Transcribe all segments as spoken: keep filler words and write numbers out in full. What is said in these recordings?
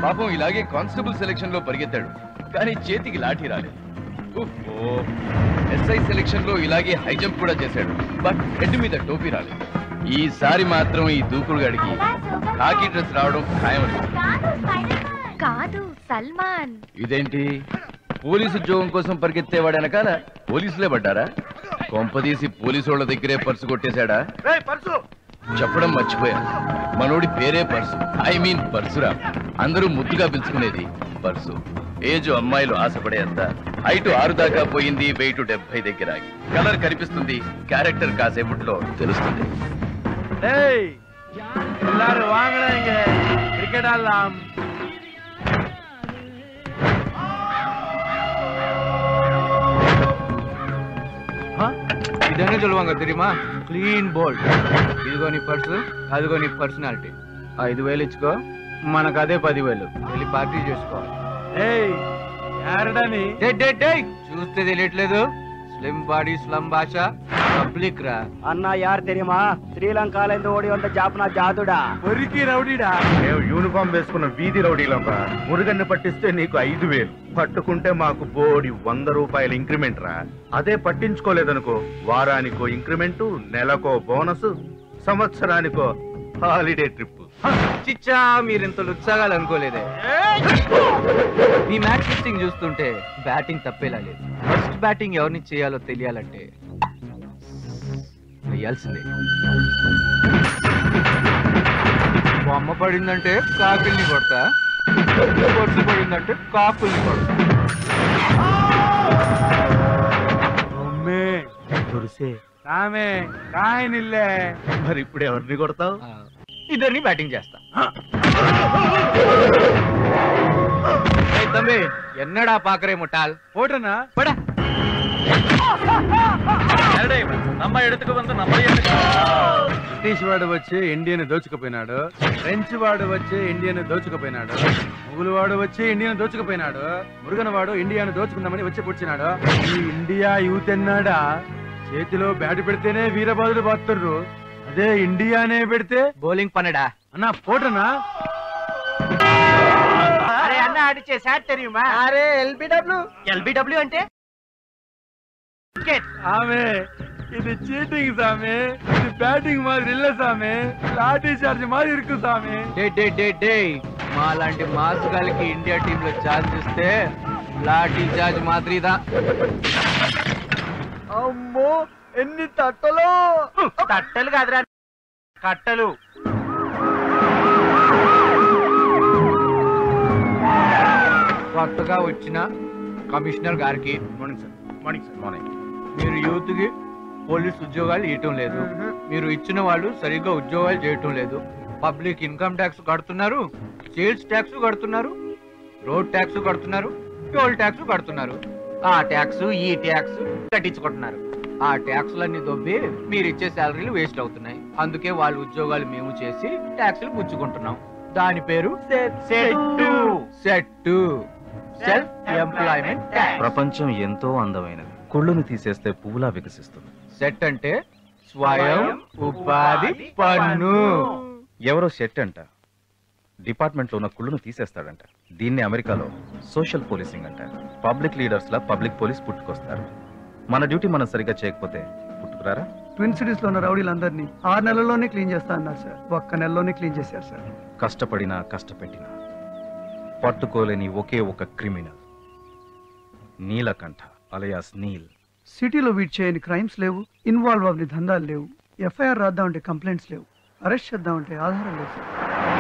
పాపం ఇలాగే constable selection లో పరిగెత్తాడు, కానీ చేతికి లాఠీ రాలేదు. ఎస్ఐ సెలక్షన్ లో ఇలాగే హై జంప్ కూడా చేశాడు, బట్ హెడ్ మీద టోపీ రాలేదు. ఈసారి మాత్రం ఈ దూకుడు గడికి కాకి డ్రెస్ రావడం ఖాయమని. కాదు సల్మాన్. ఇదేంటి, పోలీసు ఉద్యోగం కోసం పరిగెత్తేవాడు వెనకాల పోలీసులే పడ్డారా? కొంపదీసి పోలీసు వాళ్ళ దగ్గరే పర్సు కొట్టేశాడా? చెప్పడం మర్చిపోయా, మనోడి పేరే పర్సు, ఐ మీన్ పర్సురా. అందరూ ముద్దుగా పిలుచుకునేది పర్సు. ఏజ్ అమ్మాయిలు ఆశపడేంత, హైటు ఆరు దాకా పోయింది, వెయిట్ డెబ్బై దగ్గర. కలర్ కనిపిస్తుంది, క్యారెక్టర్ కాసేపట్లో తెలుస్తుంది. క్రికెట్ ఆడదాం. ఇదనే చొల్వాంగ తెరిమా, క్లీన్ బోల్డ్. ఇదిగో నీ పర్సు, అదిగో నీ పర్సనాలిటీ. ఐదు వేలు ఇచ్చుకో, మనకు అదే పదివేలు. వెళ్ళి పార్టీ చేసుకోవాలి. చూస్తే తెలియట్లేదు, స్లిమ్ బాడీ స్లమ్ భాష పబ్లిక్ రా అన్న. యార్ తెరిమా, శ్రీలంకలో ఓడి ఉంటే జాపనా జాతుడా, ఒరికి రౌడీడా. మేము యూనిఫామ్ వేసుకున్న వీధి రౌడీలంతా. మురుగన్ని పట్టిస్తే నీకు ఐదు వేలు, పట్టుకుంటే మాకు బోడి వంద రూపాయల ఇంక్రిమెంట్ రా. అదే పట్టించుకోలేదనుకో, వారానికో ఇంక్రిమెంటు, నెలకో బోనస్, సంవత్సరానికో హాలిడే ట్రిప్. చిచ్చా, మీరింత ఉత్సాగాలు అనుకోలేదే. మీ మ్యాచ్ ఫిక్సింగ్ చూస్తుంటే బ్యాటింగ్ తప్పేలా లేదు. ఫస్ట్ బ్యాటింగ్ ఎవరిని చేయాలో తెలియాలంటే వేయాల్సిందే. బొమ్మ పడిందంటే కాకుల్ని కొడతా, కొట్టు పడిందంటే కాకుల్ని కొడతా. మరి ఇప్పుడు ఎవరిని కొడతావు? ఇద్దరిని బ్యాటింగ్ చేస్తా. తమ్మి ఎన్నడా పాకరే ముట్టాల్ ఓటనా పడా. బ్రిటిష్ వాడు వచ్చి ఇండియన్ దోచుకుపోయినాడు, ఫ్రెంచ్ వాడు వచ్చి ఇండియన్ దోచుకుపోయినాడు, ముగులు వాడు వచ్చి ఇండియన్ దోచుకుపోయినాడు, మురుగన్ వాడు ఇండియాను దోచుకుందామని వచ్చి కూర్చున్నాడు. ఈ ఇండియా యూత్ అన్నాడా, చేతిలో బ్యాట్ పెడితేనే వీరబాదులు బాతుర్రు, అదే ఇండియానే పెడితే బౌలింగ్ పన్నడా అన్నా పోటనా. అరే అన్న ఆడిచే సార్ తెరిమా. అరే ఎల్బిడబ్ల్యూ. ఎల్బిడబ్ల్యూ అంటే ఆమె ఇది చీటింగ్ సామె, ఇది బ్యాటింగ్ మాదిరి ఇల్ల సామె, లాఠీ చార్జ్ మాదిరి ఇరుకు సామె. డే డే డే డే మా లాంటి మాస్ గాలికి ఇండియా టీమ్ లో ఛార్జ్ ఇస్తే లాఠీ చార్జ్ మాదిరిదా. అమ్మో ఎన్ని తట్టలు. తట్టలు కాదురా, కట్టలు. కొత్తగా వచ్చిన కమిషనర్ గారికి morning sir. Morning sir. Morning. మీరు యూత్ కి పోలీస్ ఉద్యోగాలు ఇవ్వటం లేదు, మీరు ఇచ్చిన వాళ్ళు సరిగ్గా ఉద్యోగాలు చేయటం లేదు. పబ్లిక్ ఇన్కమ్ ట్యాక్స్ కడుతున్నారు, సేల్స్ ట్యాక్స్ కడుతున్నారు, రోడ్ ట్యాక్స్ కడుతున్నారు, టోల్ ట్యాక్స్ కడుతున్నారు. ఆ ట్యాక్స్ ఈ ట్యాక్స్ కట్టించుకుంటున్నారు. ఆ ట్యాక్సులన్నీ దొబ్బి మీరు ఇచ్చే శాలరీలు వేస్ట్ అవుతున్నాయి. అందుకే వాళ్ళ ఉద్యోగాలు మేము చేసి ట్యాక్సులు పుచ్చుకుంటున్నాం. దాని పేరు సెట్ సెల్ఫ్ ఎంప్లాయ్మెంట్ ట్యాక్స్. ప్రపంచం ఎంతో అందమైనది, కుళ్ళును తీసేస్తే పువ్వులా వికసిస్తుంది. సెట్ అంటే స్వయం ఉపాధి పన్ను. ఎవరో సెట్ అంట డిపార్ట్మెంట్ లో ఉన్న కుళ్ళును తీసేస్తాడంట. దీన్ని అమెరికాలో సోషల్ పోలీసింగ్ అంటారు. పబ్లిక్ లీడర్స్ లా పబ్లిక్ పోలీస్ పుట్టుకొస్తారు. మన డ్యూటీ మనం సరిగ్గా చేయకపోతే పుట్టుకురారా. ట్విన్ సిటీస్ లో ఉన్న రౌడీలందరినీ ఆరు నెలల్లోనే క్లీన్ చేస్తా అన్నారు సార్. ఒక్క నెలలోనే క్లీన్ చేశారు సార్. కష్టపడినా కష్టపెట్టినా పట్టుకోలేని ఒకే ఒక క్రిమినల్ నీలకంఠ అలయాస్ నీల్. సిటీలో వీట్ చేయని క్రైమ్స్ లేవు, ఇన్వాల్వ్ అవ్వని దందాలు లేవు, ఎఫ్ఐఆర్ రాద్దామంటే కంప్లైంట్స్ లేవు, అరెస్ట్ చేద్దామంటే ఆధారం లేదు సార్.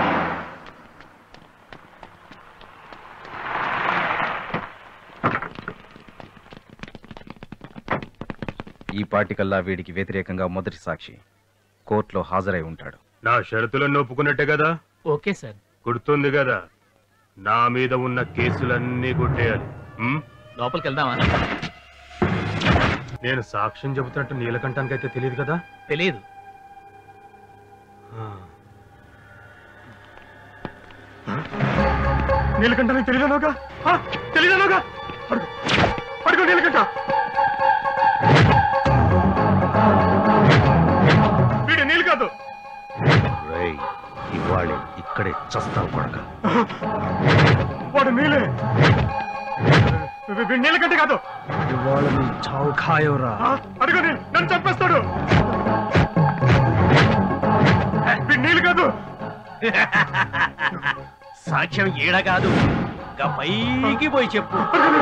ఈ పార్టికల్లా వీడికి వ్యతిరేకంగా మొదటి సాక్షి కోర్టులో హాజరై ఉంటాడు. నా షరతులను ఒప్పుకున్నట్టే కదా? Okay sir. గుర్తుంది కదా, నా మీద ఉన్న కేసులన్నీ కొట్టేయాలి. లోపలికి వెళ్దామా? నేను సాక్ష్యం చెబుతున్నట్టు నీలకంఠానికి అయితే తెలియదు కదా? తెలియదు. నీలకంఠానికి తెలియదనోగా? తెలియదనోగా? అడుగు అడుగు నీలకంఠ. వీడు నీళ్ళు కాదు. ఇవాళ ఇక్కడ అక్కడే చస్తావు కొడక. వాడు నీలే, నీళ్ళ కంటే కాదు. ఇవాళ నీ చావు ఖాయోరా. అడుగుని నన్ను చంపేస్తాడు. నీళ్ళు కాదు. సాక్ష్యం ఈడ కాదు, పైకి పోయి చెప్పు.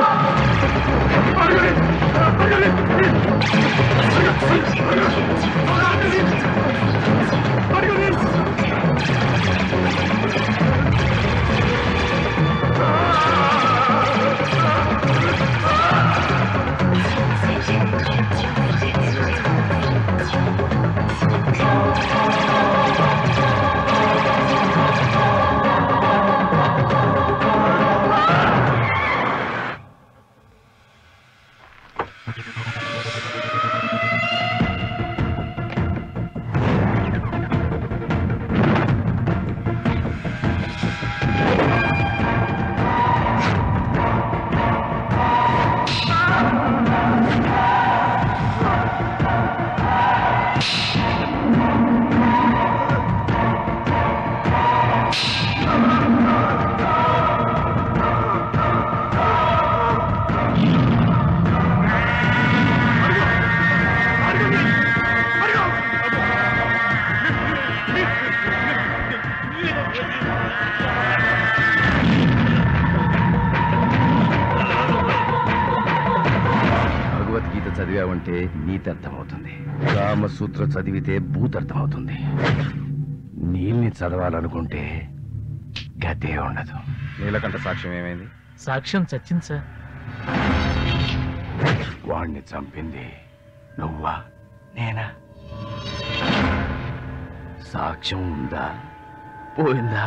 భగవద్గీత చదివావంటే నీతి అర్థమవుతుంది, రామసూత్ర చదివితే భూత అర్థమవుతుంది. నీల్ని చదవాలనుకుంటే గతే ఉండదు. నీలకంఠ సాక్ష్యం ఏమైంది? సాక్ష్యం చచ్చింది సార్. వాణ్ణి చంపింది నువ్వా నేనా? సాక్ష్యం ఉందా పోయిందా?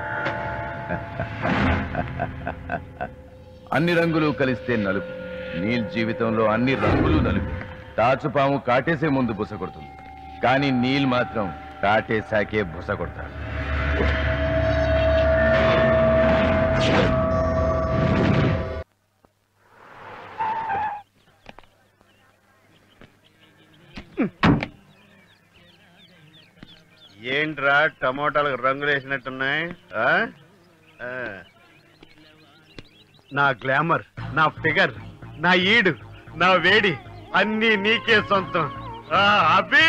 అన్ని రంగులు కలిస్తే నలుపు. నీల్ జీవితంలో అన్ని రంగులు నలుపు. తాచుపాము కాటేసే ముందు బుస కొడుతుంది, కానీ నీల్ మాత్రం కాటేశాకే బుస కొడతాడు. ఏంట్రా టమోటాలకు రంగులు వేసినట్టున్నాయి? నా గ్లామర్, నా ఫిగర్, నా ఈడు, నా వేడి అన్నీ నీకే సొంతం. అభి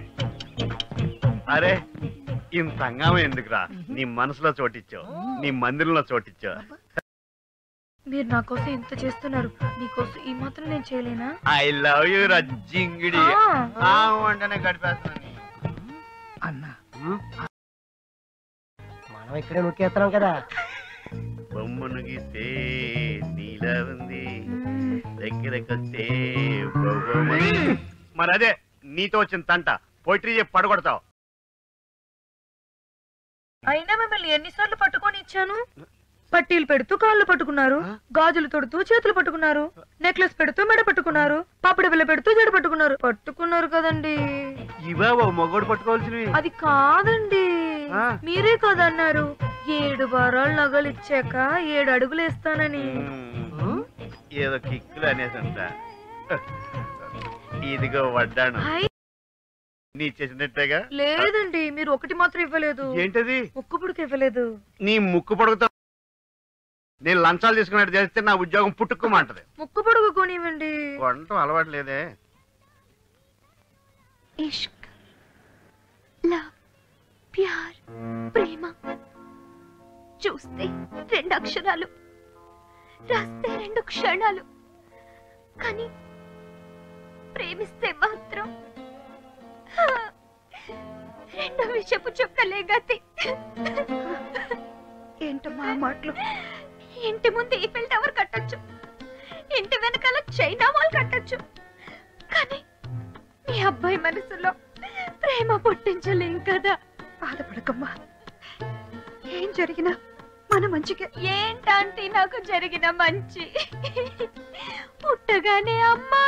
అరే ఇంత హంగామా ఎందుకురా? నీ మనసులో చోటిచ్చావు, నీ మందిరంలో చోటిచ్చావు. మీరు నా కోసం ఇంత చేస్తున్నారు, మీకోసం ఈ మాత్రం నేను చేయలేనా? ఐ లవ్ యూ రజ్జింగిడి. వంటనే గడిపేస్తాను. అన్నా మనం ఇక్కడే నొక్కేస్తున్నాం కదా. బొమ్మను గీస్తే నీలా ఉంది, దగ్గరకొస్తే మరి అదే నీతో వచ్చిన తంట. పోయిటరీ చెప్పి పడగొడతావు. అయినా మిమ్మల్ని ఎన్నిసార్లు పట్టుకొని ఇచ్చాను? పట్టీలు పెడుతూ కాళ్ళు పట్టుకున్నారు, గాజులు తొడుతూ చేతులు పట్టుకున్నారు, నెక్లెస్ పెడుతూ మెడ పట్టుకున్నారు, పాపిడి బిల్ల పెడుతూ జడ పట్టుకున్నారు. పట్టుకున్నారు కదండి. ఇవా మగోడు పట్టుకోవాల్సినవి. అది కాదండి, మీరే కదన్నారు ఏడు వారాలు నగలు ఇచ్చాక ఏడు అడుగులు వేస్తానని. ఏదో కిక్కులు అనేసంట. ఇదిగో వడ్డాను. నీ చేసినట్టేగా? లేదండి, మీరు ఒకటి మాత్రం ఇవ్వలేదు. ఏంటది? ముక్కు పుడక ఇవ్వలేదు. నీ ముక్కు పొడుగుతా. నేను లంచాలు తీసుకున్నట్టు చేస్తే నా ఉద్యోగం పుట్టుకోమంటది. ముక్కు పొడుగు కొనివ్వండి. కొనటం అలవాటు లేదే. ఇష్క్, లవ్, ప్యార్, ప్రేమ చూస్తే రెండు అక్షరాలు, రాస్తే రెండు క్షణాలు, కానీ ప్రేమిస్తే మాత్రం రెండు విషపు చుక్కలే గతి. ఏంటమ్మా మాటలు? ఇంటి ముందు ఈఫెల్ టవర్ కట్టొచ్చు, ఇంటి వెనకాల చైనా వాల్ కట్టొచ్చు, కానీ మీ అబ్బాయి మనసులో ప్రేమ పుట్టించలేం కదా. బాధపడకమ్మా, ఏం జరిగినా మన మంచిగా. ఏంటంటే నాకు జరిగిన మంచి? పుట్టగానే అమ్మా,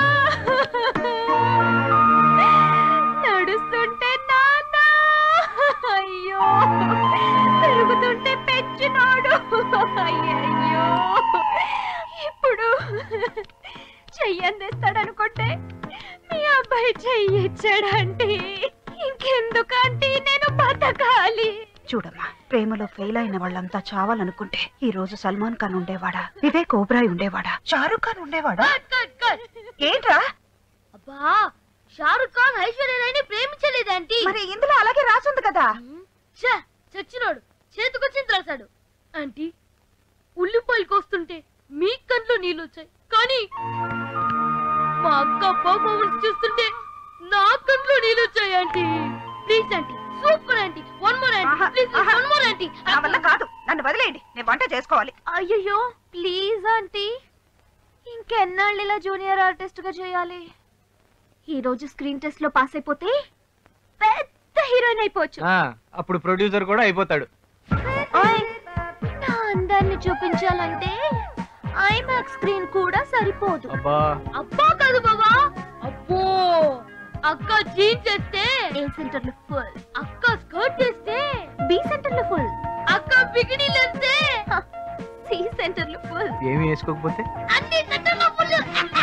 నడుస్తుంటే నాన్న, అయ్యో పెరుగుతుంటే పెంచినాడు, అయ్యయ్యో ఇప్పుడు చెయ్యి అందిస్తాడనుకుంటే మీ అబ్బాయి చెయ్యి ఇచ్చాడంటే ఇంకెందుకంటే నేను బతకాలి. చూడమ్మా, ప్రేమలో ఫెయిల్ అయిన వాళ్ళంతా చావాలనుకుంటే ఈ రోజు సల్మాన్ ఖాన్ ఉండేవాడా, వివేక్ ఓబ్రాయ్ ఉండేవాడా, షారుఖ్ ఖాన్ ఉండేవాడా? ఏంట్రా? అబ్బా, షారుఖ్ ఖాన్ ఐశ్వర్య రాయ్ని ప్రేమించలేదంటీ. మరి ఇందులో అలాగే రాసుంది కదా. చచ్చినోడు చేతికొచ్చింది రాశాడు. ఆంటీ, ఉల్లిపాయలు కోస్తుంటే మీ కంట్లో నీళ్ళు వచ్చాయి, కానీ మా అక్క పర్ఫార్మెన్స్ చూస్తుంటే నా కంట్లో నీళ్ళు వచ్చాయి. Aunty please aunty, super aunty, one more aunty, please one more aunty. నా వల్ల కాదు, నన్ను వదిలేయండి, నేను వంట చేసుకోవాలి. అయ్యో ప్లీజ్ ఆంటీ, ఇంకెన్నాళ్ళు ఇలా జూనియర్ ఆర్టిస్ట్ గా చేయాలి? ఈ రోజు స్క్రీన్ టెస్ట్ లో పాస్ అయిపోతే పెద్ద హీరోయిన్ అయిపోవచ్చు. అప్పుడు ప్రొడ్యూసర్ కూడా అయిపోతాడు. నా అందాన్ని చూపించాలంటే ఐమాక్స్ స్క్రీన్ కూడా సరిపోదు. అబ్బా అబ్బా కాదు బాబా, అబ్బో. అక్క జీన్స్ చేస్తే ఏ సెంటర్ లో ఫుల్, అక్క స్కర్ట్ చేస్తే బి సెంటర్ లో ఫుల్, అక్క బికినీ లేస్తే సి సెంటర్ లో ఫుల్, ఏమి వేసుకోకపోతే అన్ని సెంటర్ లో ఫుల్.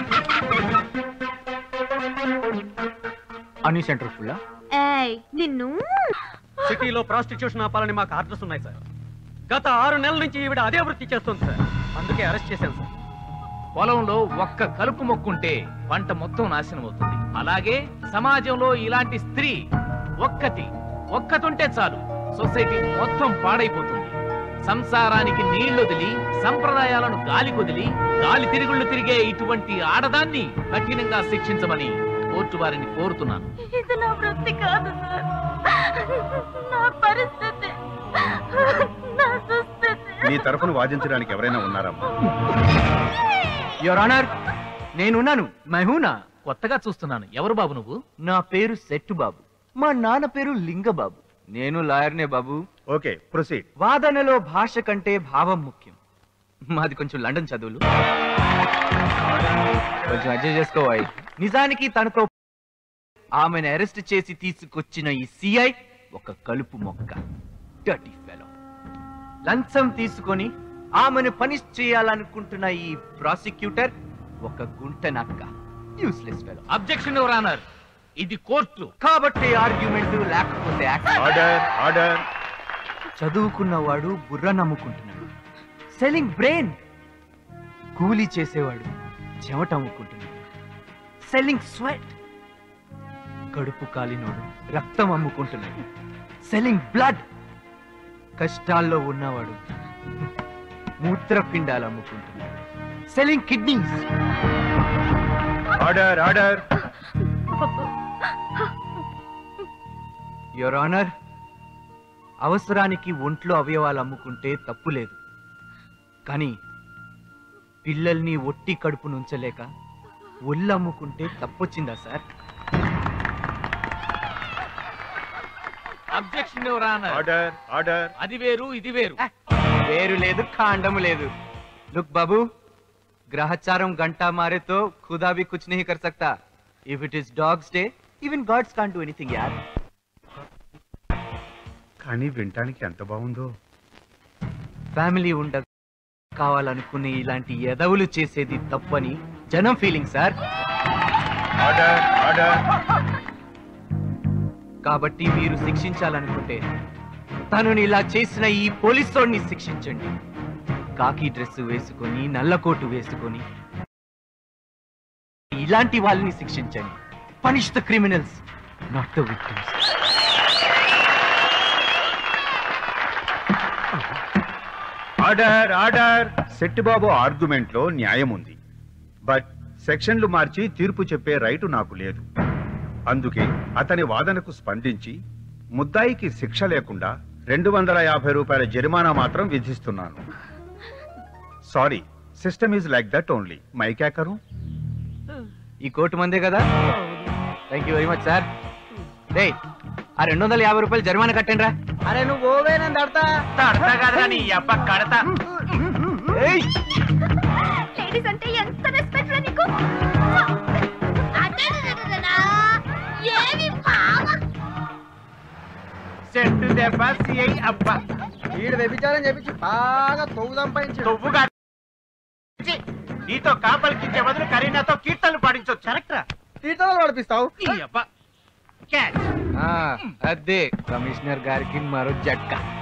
అన్ని సెంటర్ ఫుల్. ఏయ్ నిన్ను సిటీలో ప్రాస్టిట్యూషన్ ఆపాలని మాకు ఆర్డర్స్ ఉన్నాయి సార్. గత ఆరు నెలల నుంచి ఈవిడ అదే వృత్తి చేస్తుంది సార్, అందుకే అరెస్ట్ చేశాను సార్. పొలంలో ఒక్క కలుపు మొక్కుంటే పంట మొత్తం నాశనం అవుతుంది. అలాగే సమాజంలో ఇలాంటి స్త్రీ ఒక్కటి ఒక్కతుంటే చాలు, సొసైటీ మొత్తం పాడైపోతుంది. సంసారానికి నీళ్లొదిలి సంప్రదాయాలను గాలి కొదిలి గాలి తిరుగుళ్ళు తిరిగే ఇటువంటి ఆడదాన్ని కఠినంగా శిక్షించమని కోర్టు వారిని కోరుతున్నాను. ఇది నా వృత్తి కాదు సార్, నా పరిస్థితి, నా దుస్థితి. నీ తరఫున వాదించడానికి ఎవరైనా ఉన్నారమ్మా? యువర్ ఆనర్, నేనున్నాను. మహూనా. కొత్తగా చూస్తున్నాను. ఎవరు బాబు నువ్వు? నా పేరు సెట్టు బాబు, మా నాన్న పేరు లింగబాబు. నేను లాయర్నే బాబు. Okay, proceed. వాదనలో భాష కంటే భావం ముఖ్యం. మాది కొంచెం లండన్ చదువులు, కొంచెం అడ్జస్ట్ చేసుకోవాలి. నిజానికి తనతో ఆమెను అరెస్ట్ చేసి తీసుకొచ్చిన ఈ సిఐ ఒక కలుపు మొక్క, డర్టీ ఫెలో. లంచం తీసుకొని ఆమెను పనిష్ చేయాలనుకుంటున్న ఈ ప్రాసిక్యూటర్ ఒక గుంట నక్క, useless fellow. Objection your honour, ఇది కోర్టు కాబట్టి ఆర్గ్యుమెంట్ లేకపోతే ఆర్డర్ ఆర్డర్. చదువుకున్నవాడు బుర్ర నమ్ముకుంటున్నాడు, సెల్లింగ్ బ్రెయిన్. కూలీ చేసేవాడు చెమట అమ్ముకుంటున్నాడు, సెల్లింగ్ స్వెట్. కడుపు కాలినోడు రక్తం అమ్ముకుంటున్నాడు, సెల్లింగ్ బ్లడ్. కష్టాల్లో ఉన్నవాడు మూత్రపిండాలు అమ్ముకుంటున్నాడు, selling kidneys. Order order. Your honour, అవసరానికి ఒంట్లో అవయవాలు అమ్ముకుంటే తప్పు లేదు, కానీ పిల్లల్ని ఒట్టి కడుపు నుంచలేక ఒళ్ళు అమ్ముకుంటే తప్పొచ్చిందా sir? Objection your honour. Order order. అది వేరు ఇది వేరు. వేరు లేదు, కాండము లేదు. లుక్ బాబు, గ్రహచారం గంటా మారే తో ఖుదా భీ కుచ్ నహీ కర్ సక్తా. If it is dog's day, even gods can't do anything యార్. కానీ వినటానికి ఎంత బాగుందో. ఫ్యామిలీ ఉండదు కావాలనుకునే ఇలాంటి ఎదవులు చేసేది తప్పని జనం ఫీలింగ్ సార్. Order order. కాబట్టి మీరు శిక్షించాలనుకుంటే తనని ఇలా చేసిన ఈ పోలీసోడిని శిక్షించండి. కాకి డ్రెస్ వేసుకొని నల్ల కోటు వేసుకొని ఇలాంటి వాళ్ళని శిక్షించండి. Punish the criminals, not the victims. Order order. Shettibabu argument లో న్యాయం ఉంది, బట్ సెక్షన్లు మార్చి తీర్పు చెప్పే రైటు నాకు లేదు. అందుకే అతని వాదనకు స్పందించి ముద్దాయికి శిక్ష లేకుండా రెండు వందల యాభై రూపాయల జరిమానా మాత్రం విధిస్తున్నాను. Sorry, system is like that only. మై క్యా కరూ? ఈ కోర్టు మందే కదా. Thank you very much sir. డే, ఆ రెండు వందల యాభై రూపాయలు జరిమానా కట్టండి రా. అరే నువ్వు ఓవే నేను దడతా కడతా కదరా నీ అబ్బ కడతా. లేడీస్ అంటే ఎంత రెస్పెక్ట్ రా నీకు? ఏమి మామ సెట్టు దెబ్బ సిఐ అబ్బ. వీడు వ్యభిచారం చెప్పించి బాగా తొవ్వు సంపాదించి తొవ్వుగా నీతో కాపలికిచ్చే బదులు కరీనాతో కీర్తనలు పాడించవచ్చు. కరెక్టరా? తీర్థాలు నడిపిస్తావు. అదే కమిషనర్ గారికి మరో జట్కా.